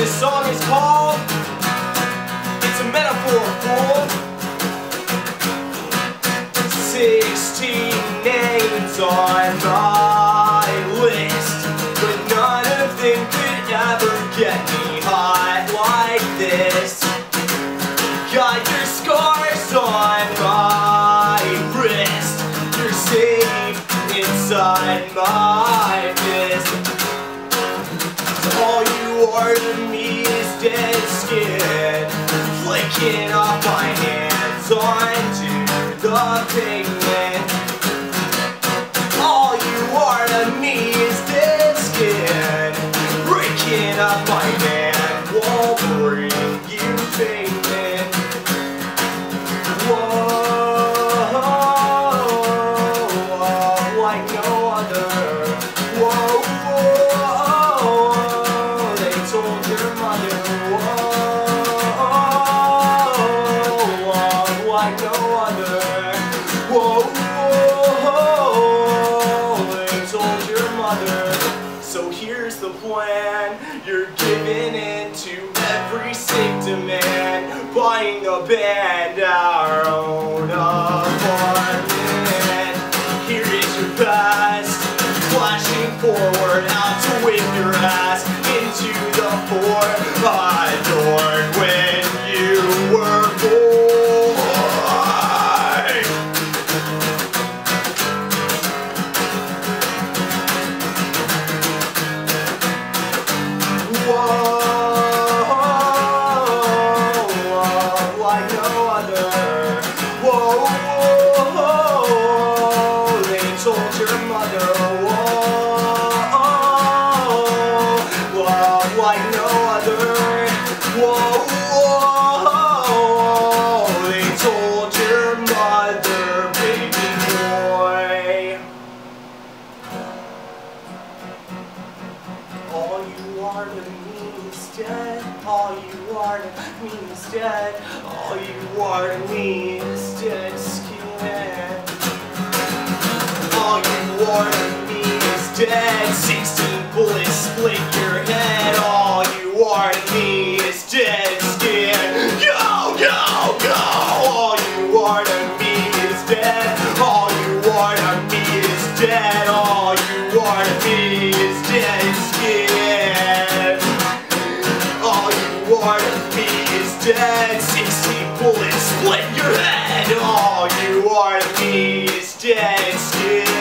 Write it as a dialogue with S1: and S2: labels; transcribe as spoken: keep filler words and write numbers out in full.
S1: This song is called It's a Metaphor, Fool. Sixteen names on my list, but none of them could ever get me high like this. Got your scars on my wrist, you're safe inside my fist. All you are to me is dead skin, flicking off my hands onto the pavement. All you are to me is dead skin, breaking up my hand, won't bring you payment. Whoa, like no other. Whoa, whoa, they told your mother. Whoa, like no other. Whoa, whoa, they told your mother. So here's the plan. You're giving in to every sick demand, buying a band our own apartment. Here is your past, flashing forward out to whip your ass into the four I adored when you were born. Whoa, like no other. Whoa, whoa, they told your mother. Whoa, whoa, like no other. Whoa, whoa, they told your mother, baby boy. All you are to me is dead. All you are to me is dead. All you are to me is dead skin. All you are to me is dead. Sixteen bullets split your head. All you are to me is dead skin. Go, go, go. All you are to me is dead. All you are to me is dead. All you are to me is dead skin. All you are to me is dead. Sixteen bullets split your head. All you are to me is dead skin.